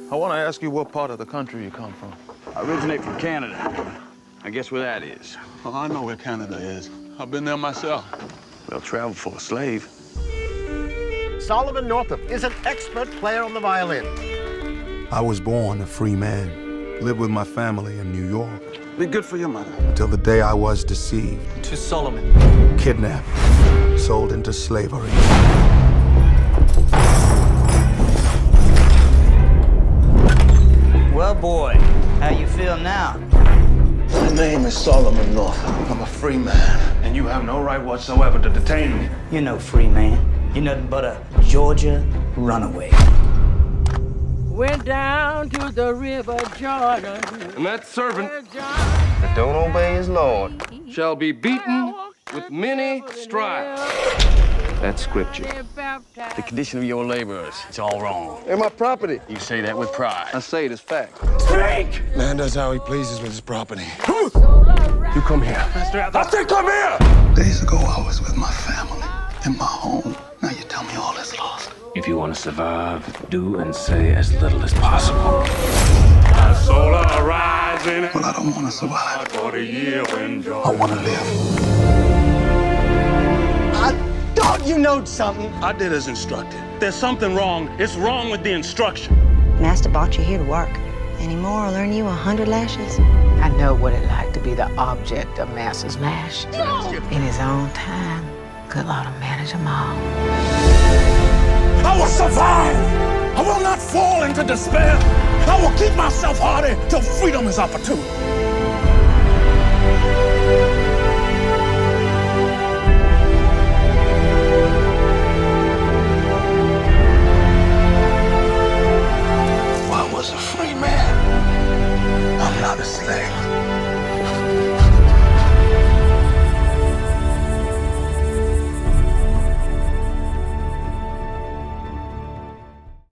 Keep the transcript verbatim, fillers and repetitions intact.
I want to ask you what part of the country you come from. I originate from Canada. I guess where that is. Oh, I know where Canada is. I've been there myself. Well, travel for a slave. Solomon Northup is an expert player on the violin. I was born a free man, lived with my family in New York. Be good for your mother. Until the day I was deceived. To Solomon. Kidnapped, sold into slavery. Well, boy, how you feel now? My name is Solomon Northup. I'm a free man. And you have no right whatsoever to detain me. You're no free man. You're nothing but a Georgia runaway. Went down to the river Jordan. And that servant that don't obey his Lord shall be beaten with many stripes. That's scripture. The condition of your laborers, it's all wrong. and my property. You say that with pride. I say it as fact. Speak! Man does how he pleases with his property. You come here. I said come here! Days ago, I was with my family, in my home. Now you tell me all is lost. If you want to survive, do and say as little as possible. My soul arising. Well, I don't want to survive. For the year when joy. I want to live. I thought you knowed something. I did as instructed. There's something wrong. It's wrong with the instruction. Master brought you here to work. Any more, I'll earn you a hundred lashes. I know what it like to be the object of Master's lash. No. In his own time, good Lord will manage them all. I will survive. I will not fall into despair. I will keep myself hardy till freedom is opportune. I was a free man. I'm not a slave.